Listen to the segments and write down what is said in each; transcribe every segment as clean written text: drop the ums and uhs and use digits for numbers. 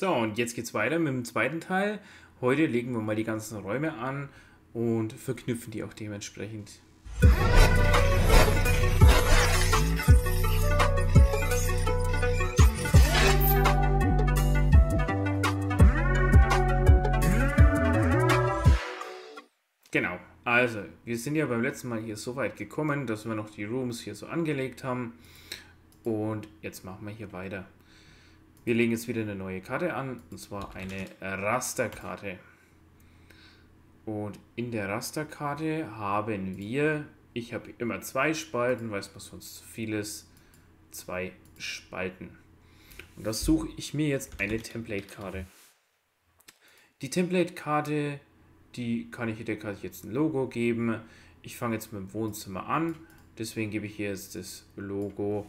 So, und jetzt geht's weiter mit dem zweiten Teil. Heute legen wir mal die ganzen Räume an und verknüpfen die auch dementsprechend. Genau, also wir sind ja beim letzten Mal hier so weit gekommen, dass wir noch die Rooms hier so angelegt haben. Und jetzt machen wir hier weiter. Wir legen jetzt wieder eine neue Karte an, und zwar eine Rasterkarte. Und in der Rasterkarte haben wir, ich habe immer 2 Spalten, weil es mir sonst zu viel ist, 2 Spalten. Und das suche ich mir jetzt eine Template-Karte. Die Template-Karte, die kann ich der Karte jetzt ein Logo geben. Ich fange jetzt mit dem Wohnzimmer an, deswegen gebe ich hier jetzt das Logo.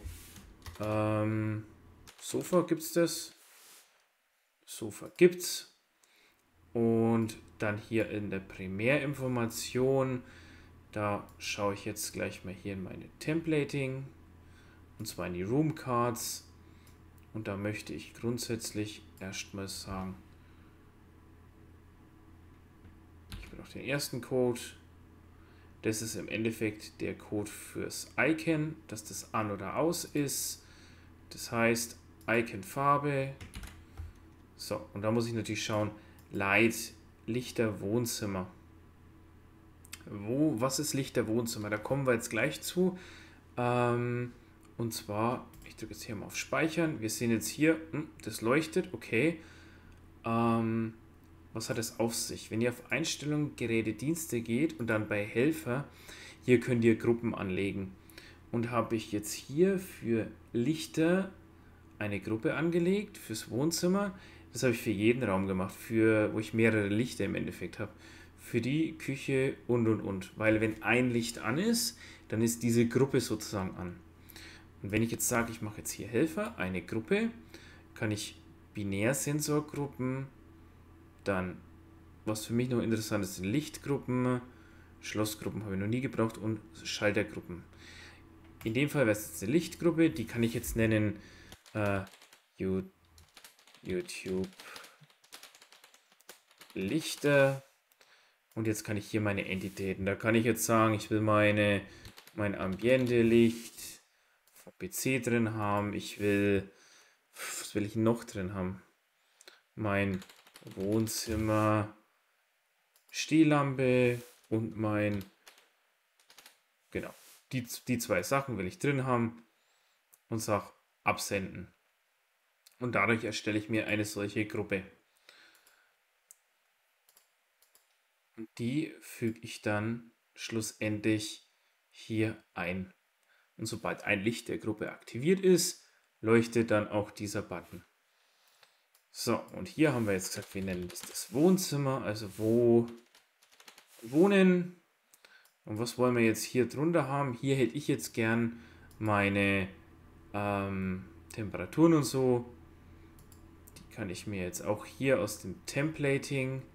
Sofa gibt's das. Sofa gibt's. Und dann hier in der Primärinformation, da schaue ich jetzt gleich mal hier in meine Templating, und zwar in die Room Cards. Und da möchte ich grundsätzlich erstmal sagen, ich brauche den ersten Code. Das ist im Endeffekt der Code fürs Icon, dass das an oder aus ist. Das heißt, Icon-Farbe. So, und da muss ich natürlich schauen, Light, Lichter, Wohnzimmer. Was ist Lichter, Wohnzimmer? Da kommen wir jetzt gleich zu. Und zwar, ich drücke jetzt hier mal auf Speichern. Wir sehen jetzt hier, das leuchtet, okay. Was hat es auf sich? Wenn ihr auf Einstellungen, Geräte, Dienste geht und dann bei Helfer, hier könnt ihr Gruppen anlegen. Und habe ich jetzt hier für Lichter eine Gruppe angelegt, fürs Wohnzimmer. Das habe ich für jeden Raum gemacht, wo ich mehrere Lichter im Endeffekt habe. Für die Küche und. Weil wenn ein Licht an ist, dann ist diese Gruppe sozusagen an. Und wenn ich jetzt sage, ich mache jetzt hier Helfer, eine Gruppe, kann ich Binärsensorgruppen, dann, was für mich noch interessant ist, sind Lichtgruppen, Schlossgruppen habe ich noch nie gebraucht und Schaltergruppen. In dem Fall wäre es jetzt eine Lichtgruppe, die kann ich jetzt nennen YouTube Lichter. Und jetzt kann ich hier meine Entitäten, da kann ich jetzt sagen, ich will mein Ambiente-Licht VPC drin haben, was will ich noch drin haben? Mein Wohnzimmer Stehlampe und genau, die 2 Sachen will ich drin haben und sage absenden. Und dadurch erstelle ich mir eine solche Gruppe. Und die füge ich dann schlussendlich hier ein. Und sobald ein Licht der Gruppe aktiviert ist, leuchtet dann auch dieser Button. So, und hier haben wir jetzt gesagt, wir nennen das Wohnzimmer, also wo wohnen. Und was wollen wir jetzt hier drunter haben? Hier hätte ich jetzt gern meine Temperaturen und so. Die kann ich mir jetzt auch hier aus dem Templating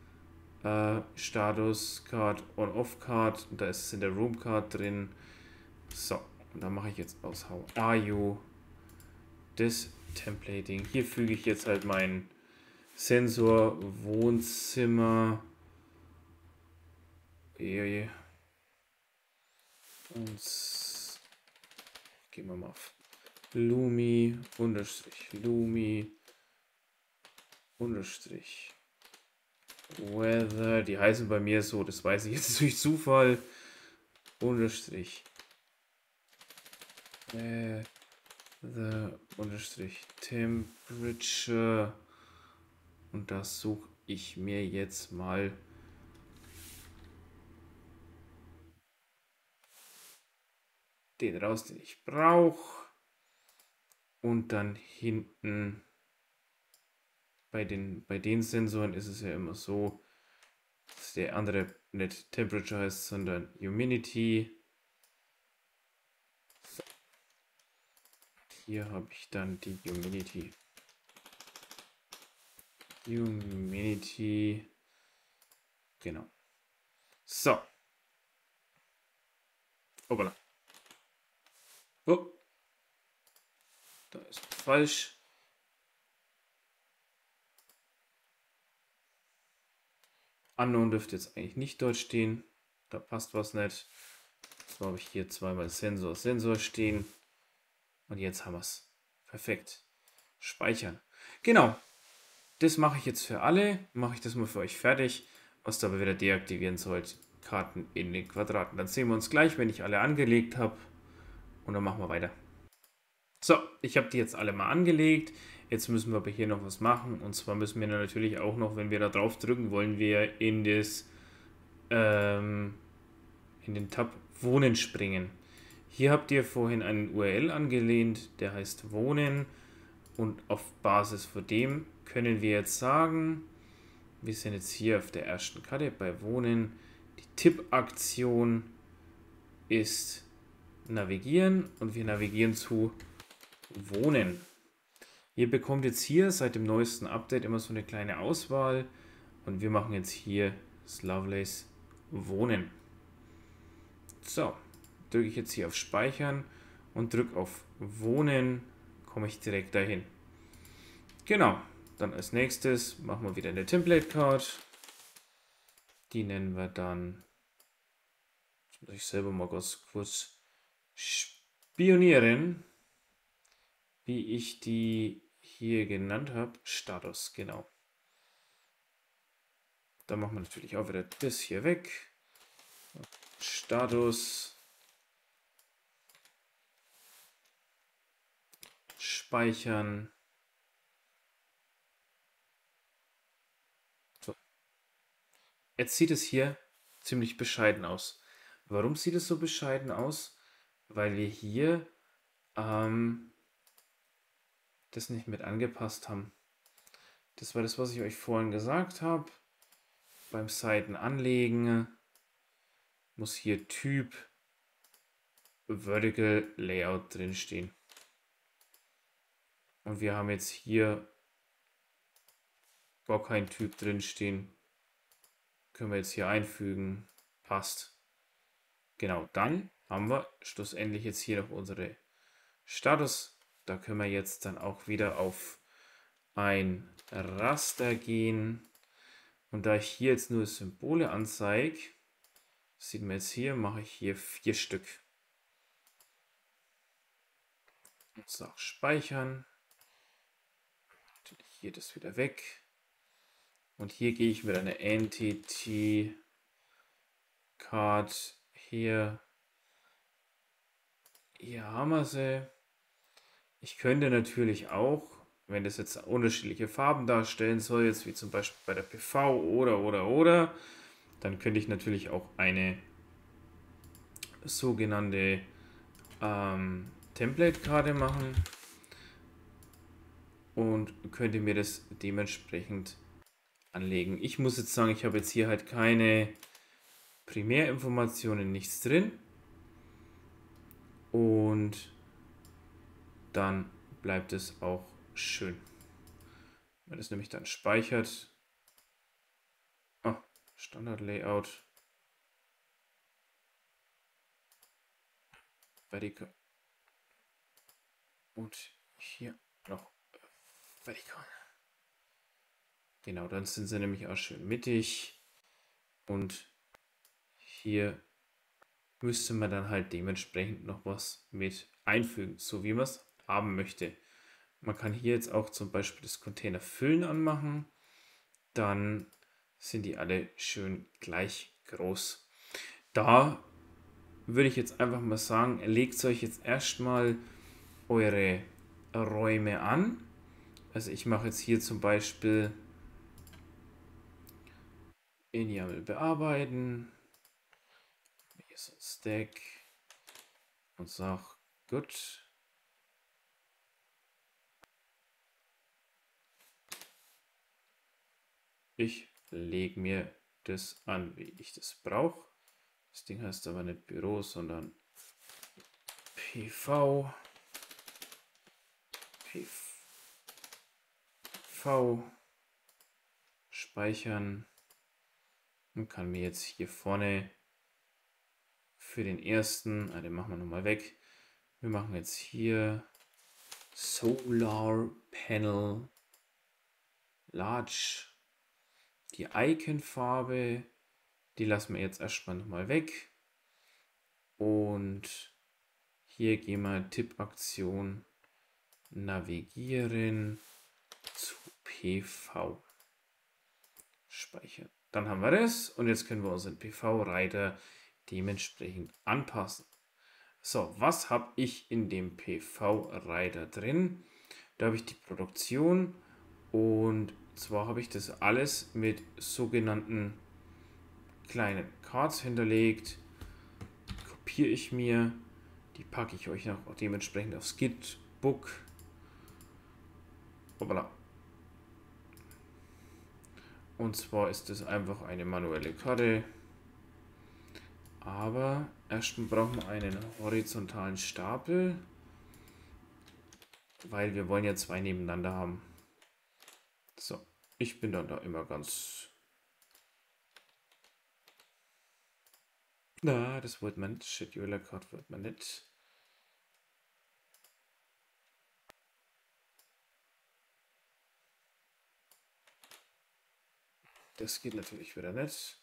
Status Card, On-Off Card, und da ist es in der Room Card drin. So, und da mache ich jetzt aus How are you das Templating. Hier füge ich jetzt halt meinen Sensor Wohnzimmer. Und gehen wir mal auf Lumi, Lumi, Weather. Die heißen bei mir so, das weiß ich jetzt durch Zufall. Unterstrich. Temperature. Und das suche ich mir jetzt mal den raus, den ich brauche. Und dann hinten bei den Sensoren ist es ja immer so, dass der andere nicht Temperature heißt, sondern Humidity. So. Hier habe ich dann die Humidity. Genau. So. Hoppala. Oh. Da ist falsch. Unknown dürfte jetzt eigentlich nicht dort stehen. Da passt was nicht. So habe ich hier zweimal Sensor stehen. Und jetzt haben wir es. Perfekt. Speichern. Genau. Das mache ich jetzt für alle. Mache ich das mal für euch fertig. Was dabei wieder deaktivieren sollt. Karten in den Quadraten. Dann sehen wir uns gleich, wenn ich alle angelegt habe. Und dann machen wir weiter. So, ich habe die jetzt alle mal angelegt. Jetzt müssen wir aber hier noch was machen. Und zwar müssen wir natürlich auch noch, wenn wir da drauf drücken, wollen wir in den Tab Wohnen springen. Hier habt ihr vorhin einen URL angelehnt, der heißt Wohnen. Und auf Basis von dem können wir jetzt sagen, wir sind jetzt hier auf der ersten Karte bei Wohnen. Die Tippaktion ist Navigieren und wir navigieren zu Wohnen. Ihr bekommt jetzt hier seit dem neuesten Update immer so eine kleine Auswahl und wir machen jetzt hier das Lovelace Wohnen. So, drücke ich jetzt hier auf Speichern und drücke auf Wohnen, komme ich direkt dahin. Genau, dann als nächstes machen wir wieder eine Template Card. Die nennen wir dann, jetzt muss ich selber mal ganz kurz spionieren, wie ich die hier genannt habe. Status, genau. Dann machen wir natürlich auch wieder das hier weg. Status. Speichern. So. Jetzt sieht es hier ziemlich bescheiden aus. Warum sieht es so bescheiden aus? Weil wir hier das nicht mit angepasst haben. Das war das, was ich euch vorhin gesagt habe. Beim Seiten anlegen muss hier Typ Vertical Layout drin stehen. Und wir haben jetzt hier gar keinen Typ drin stehen. Können wir jetzt hier einfügen. Passt. Genau, dann haben wir schlussendlich jetzt hier noch unsere Status. Da können wir jetzt dann auch wieder auf ein Raster gehen. Und da ich hier jetzt nur Symbole anzeige, sieht man jetzt hier, mache ich hier 4 Stück. Und sage speichern. Natürlich hier das wieder weg. Und hier gehe ich mit einer Entity Card hier. Hier haben wir sie. Ich könnte natürlich auch, wenn das jetzt unterschiedliche Farben darstellen soll, jetzt wie zum Beispiel bei der PV oder, dann könnte ich natürlich auch eine sogenannte Template-Karte machen und könnte mir das dementsprechend anlegen. Ich muss jetzt sagen, ich habe jetzt hier halt keine Primärinformationen, nichts drin. Und dann bleibt es auch schön. Wenn es nämlich dann speichert. Oh, Standard Layout. Vertical. Und hier noch Vertical. Genau, dann sind sie nämlich auch schön mittig. Und hier müsste man dann halt dementsprechend noch was mit einfügen, so wie man es haben möchte. Man kann hier jetzt auch zum Beispiel das Container Füllen anmachen. Dann sind die alle schön gleich groß. Da würde ich jetzt einfach mal sagen, legt euch jetzt erstmal eure Räume an. Also ich mache jetzt hier zum Beispiel in YAML bearbeiten. Hier ist ein Stack und sage gut. Ich lege mir das an, wie ich das brauche. Das Ding heißt aber nicht Büro, sondern PV. Speichern und kann mir jetzt hier vorne für den ersten, den machen wir nochmal weg. Wir machen jetzt hier Solar Panel Large. Die Icon-Farbe, die lassen wir jetzt erstmal nochmal weg. Und hier gehen wir Tippaktion navigieren zu PV. Speichern. Dann haben wir das und jetzt können wir unseren PV-Reiter dementsprechend anpassen. So, was habe ich in dem PV-Reiter drin? Da habe ich die Produktion und zwar habe ich das alles mit sogenannten kleinen Cards hinterlegt. Kopiere ich mir, die packe ich euch noch dementsprechend aufs Skidbook. Hoppala. Und zwar ist es einfach eine manuelle Karte. Aber erstmal brauchen wir einen horizontalen Stapel, weil wir wollen ja zwei nebeneinander haben. So, ich bin dann da immer ganz... Na, das wollte man nicht. Scheduler Card wollte man nicht. Das geht natürlich wieder nicht.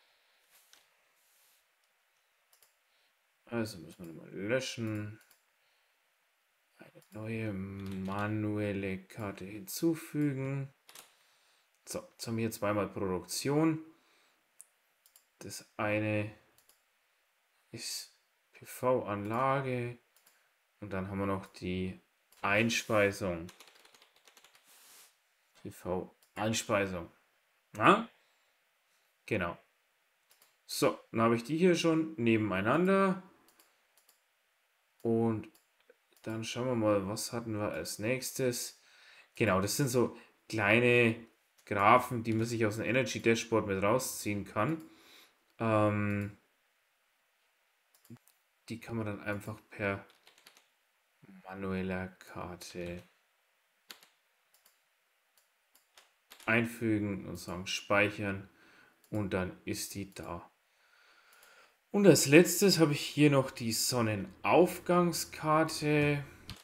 Also muss man nochmal löschen. Eine neue manuelle Karte hinzufügen. So, jetzt haben wir hier zweimal Produktion. Das eine ist PV-Anlage und dann haben wir noch die Einspeisung. PV-Einspeisung. Na? Genau. So, dann habe ich die hier schon nebeneinander. Und dann schauen wir mal, was hatten wir als nächstes. Genau, das sind so kleine Graphen, die man sich aus dem Energy Dashboard mit rausziehen kann. Die kann man dann einfach per manueller Karte einfügen und sagen speichern und dann ist die da. Und als letztes habe ich hier noch die Sonnenaufgangskarte.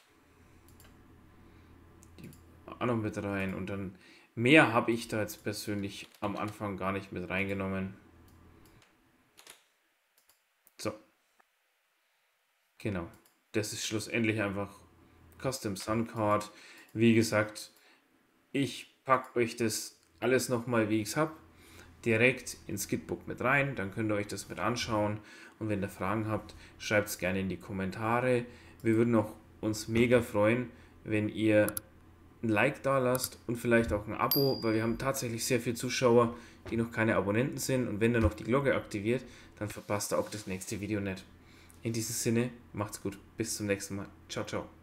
Die auch noch mit rein und dann mehr habe ich da jetzt persönlich am Anfang gar nicht mit reingenommen. So. Genau. Das ist schlussendlich einfach Custom Sun Card. Wie gesagt, ich packe euch das alles nochmal, wie ich es habe, direkt ins Skidbook mit rein. Dann könnt ihr euch das mit anschauen. Und wenn ihr Fragen habt, schreibt es gerne in die Kommentare. Wir würden uns mega freuen, wenn ihr ein Like da lasst und vielleicht auch ein Abo, weil wir haben tatsächlich sehr viele Zuschauer, die noch keine Abonnenten sind. Und wenn ihr noch die Glocke aktiviert, dann verpasst ihr auch das nächste Video nicht. In diesem Sinne, macht's gut. Bis zum nächsten Mal. Ciao, ciao.